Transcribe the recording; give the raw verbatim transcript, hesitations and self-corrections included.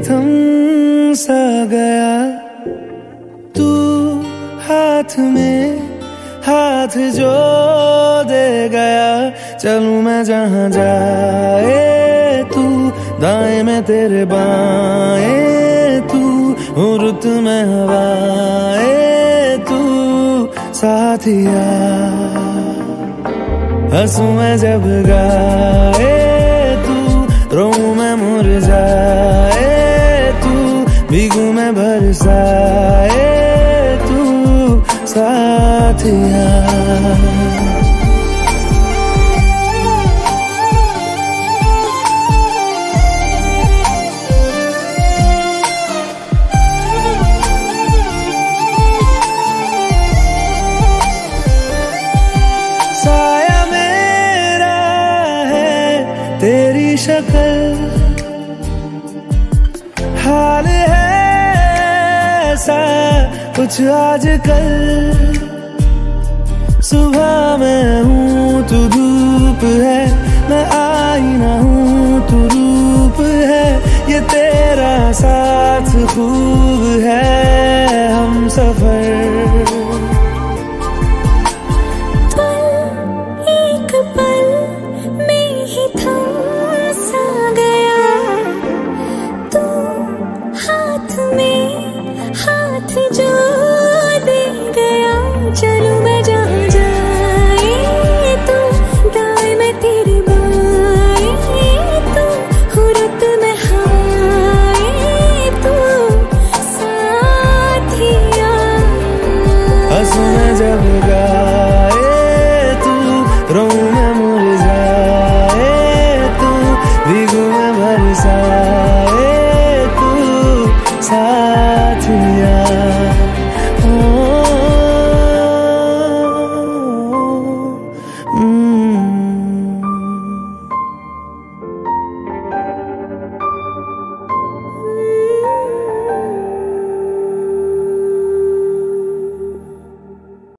थम सा गया, तू हाथ में हाथ जो दे गया, चलूं मैं जहां जाए तू, दाएं में तेरे बाएं तू, रुत में हवाए तू साथिया, हंसू मैं जब गाए तू, रोऊं मैं मुरझाए तू, भीगू मैं बरसाए तू साथिया। साया मेरा है तेरी शक्ल, हाल है ऐसा कुछ आजकल, सुबह मैं हूँ तू धूप है, मैं आईना हूँ तू रूप है, ये तेरा साथ खूब है हम सफर। जब